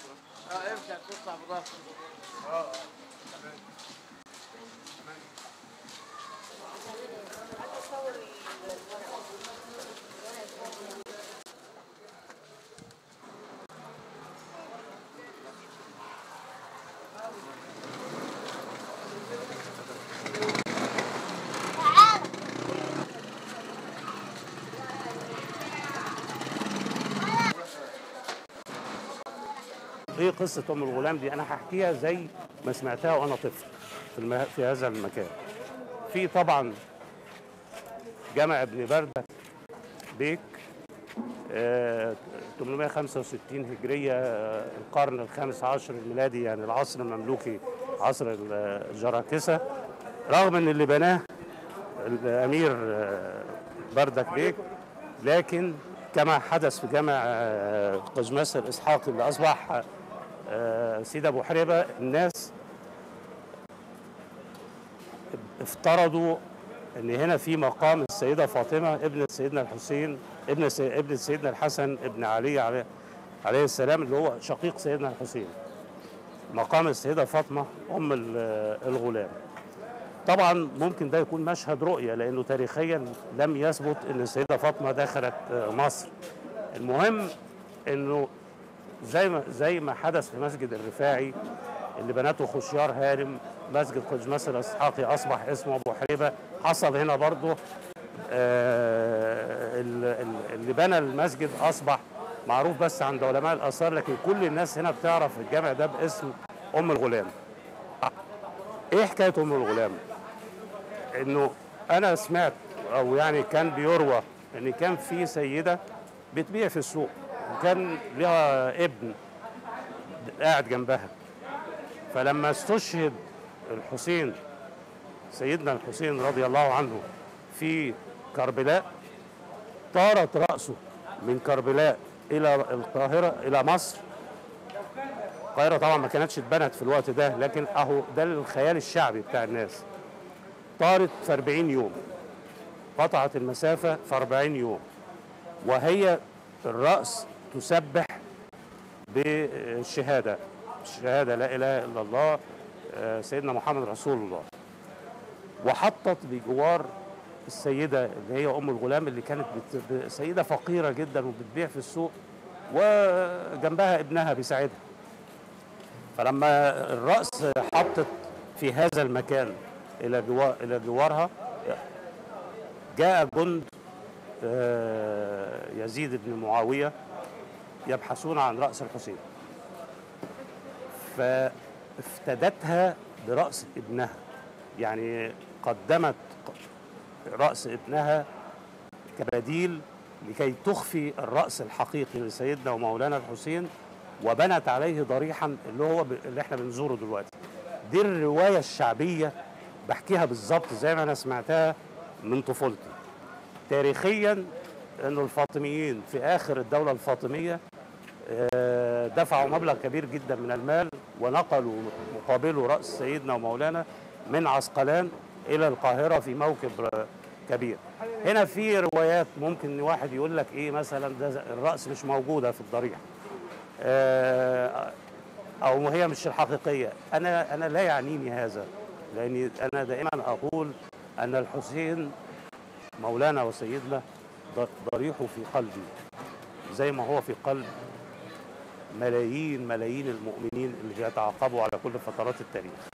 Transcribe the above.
ارجع تطلع براسك. ايه قصه ام الغلام دي؟ انا هحكيها زي ما سمعتها وانا طفل في هذا المكان. في طبعا جامع ابن بردة بيك 865 هجريه، القرن الخامس عشر الميلادي، يعني العصر المملوكي، عصر الجراكسه. رغم ان اللي بناه الامير بردك بيك، لكن كما حدث في جامع قزماس الاسحاقي اللي اصبح سيد ابو حريبه، الناس افترضوا ان هنا في مقام السيده فاطمه ابنه سيدنا الحسين، ابن سيدنا الحسن ابن علي عليه السلام، اللي هو شقيق سيدنا الحسين. مقام السيده فاطمه ام الغلام. طبعا ممكن ده يكون مشهد رؤيه، لانه تاريخيا لم يثبت ان السيده فاطمه دخلت مصر. المهم انه زي ما حدث في مسجد الرفاعي اللي بنته خشيار هارم، مسجد قزماس الاسحاقي اصبح اسمه ابو حريبه. حصل هنا برضه اللي بنى المسجد اصبح معروف بس عند علماء الاثار، لكن كل الناس هنا بتعرف الجامع ده باسم ام الغلام. ايه حكايه ام الغلام؟ انه انا سمعت، او يعني كان بيروى ان كان في سيده بتبيع في السوق، وكان لها ابن قاعد جنبها. فلما استشهد الحسين، سيدنا الحسين رضي الله عنه، في كربلاء، طارت رأسه من كربلاء إلى القاهرة، إلى مصر. القاهرة طبعا ما كانتش اتبنت في الوقت ده، لكن أهو ده الخيال الشعبي بتاع الناس. طارت في 40 يوم، قطعت المسافة في 40 يوم، وهي الرأس تسبح بالشهادة، الشهادة لا إله إلا الله سيدنا محمد رسول الله. وحطت بجوار السيدة اللي هي أم الغلام، اللي كانت سيدة فقيرة جدا وبتبيع في السوق، وجنبها ابنها بيساعدها. فلما الرأس حطت في هذا المكان إلى جوارها، جاء جند يزيد بن معاوية يبحثون عن رأس الحسين، فافتدتها برأس ابنها، يعني قدمت رأس ابنها كبديل لكي تخفي الرأس الحقيقي لسيدنا ومولانا الحسين، وبنت عليه ضريحا اللي احنا بنزوره دلوقتي. دي الرواية الشعبية بحكيها بالظبط زي ما انا سمعتها من طفولتي. تاريخيا انه الفاطميين في اخر الدولة الفاطمية دفعوا مبلغ كبير جدا من المال، ونقلوا مقابله رأس سيدنا ومولانا من عسقلان إلى القاهرة في موكب كبير. هنا في روايات ممكن واحد يقول لك إيه مثلا، ده الرأس مش موجودة في الضريح، أو هي مش الحقيقية. أنا لا يعنيني هذا، لأني أنا دائما أقول أن الحسين مولانا وسيدنا ضريحه في قلبي، زي ما هو في قلب ملايين المؤمنين اللي بيتعاقبوا على كل فترات التاريخ.